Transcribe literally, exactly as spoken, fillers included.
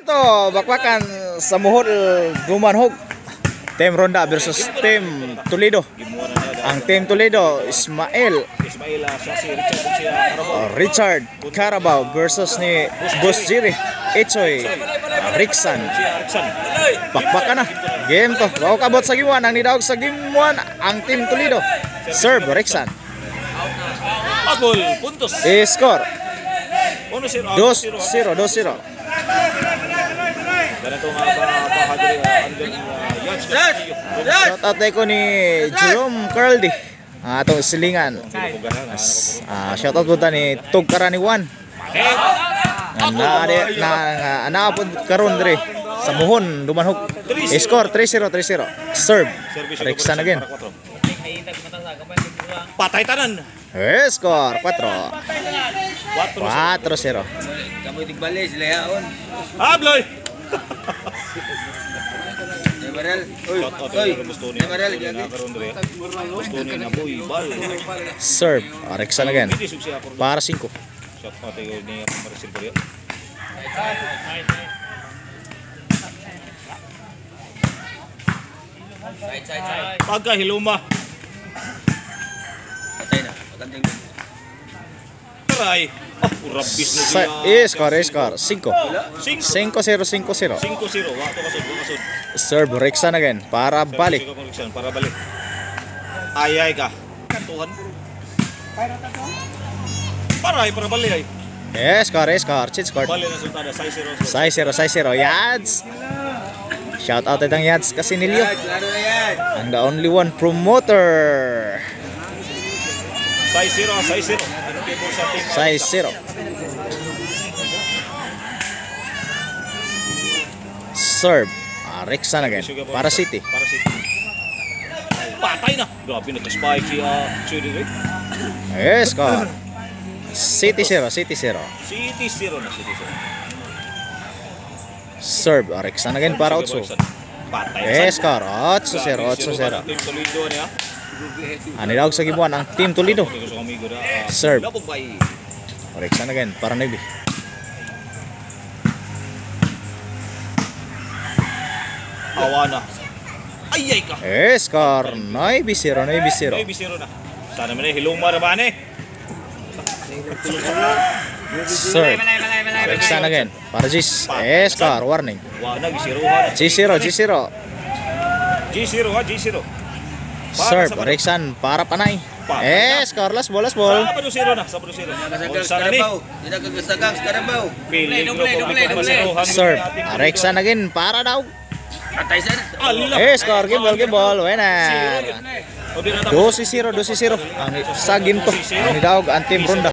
to, bakbakan sa muhol Dumanhog. Team Ronda versus Team Toledo. Ang Team Toledo, Ismael Ismail siya si Richard siya Carabao. Richard Carabao versus ni Boss Jiri Echoy Rickson. Bakbakan na. Game to. Wow kabot sa game one. Ang nidawag sa game one ang Team Toledo. Serve Rickson. Agol, puntos. I-score. two zero, two zero. Ganito nga ba bahagi andun Yads. Shout out ko ni Jerome Carldi. Ang atong silingan. Ah, shout out po ta ni Tug Karaniwan. Na na na po karon dire sa Muhon Dumanhog. I-score three zero, three zero. Serve Rickson again. Patay tanan. I-score four. four zero. Kamu tigbali sila yaon. Habloy. Nemarel. Oy. Oy. Nemarel gyud. Serve Rickson again. Para five. Shot patay ni Maricel Borio. Side side side. Pagka hiluma. Patay na. Magandang. Taray. Ah, urabis na Sa siya. i-score, i-score five. Cinco. five zero, five zero. Cinco zero. Wa to kasud, kasud. Serve Rickson again para balik. Para balik. Ayay ka. Kantuhan. Paray para balik ay. I-score, i-score, cheat score. Balik na sultada six zero. five zero, five zero. Yads. Shout out itang Yads Casinilio. Laro na yan. And the only one promoter. six zero, six zero. five zero. Serve ah, Rickson again para City. Para City. Patay na. Grabe nagka-spike si uh, Chudi Rick. Yes, score. City zero, City zero. City zero na City zero. Serve ah, Rickson again para Otso. Patay. Yes, score. eight zero, eight zero. Team Toledo niya. Ano daw sa gibuan ang Team Toledo. Serve. Lapog bay. Rickson again para Navy. Awana. Ayay ka. Yes, score. Navy zero, Navy zero. Navy zero na. Sana man eh hiluma ra ba ni? Serve. Rickson again para Gis. Yes, score. Warning. Wa na zero ha. G zero, G zero. G zero ha, G zero. Serve Rickson para Panay. Eh, scoreless ball, last ball. Sa padu zero na, sa padu zero. Nakasagang Carabao. Hindi nakagasagang Carabao. Serve Rickson again para daw. Patay sir. Eh, score game ball, game ball. Winner. two zero, two zero. Ang sa ginto. Ang daog ang Team Ronda.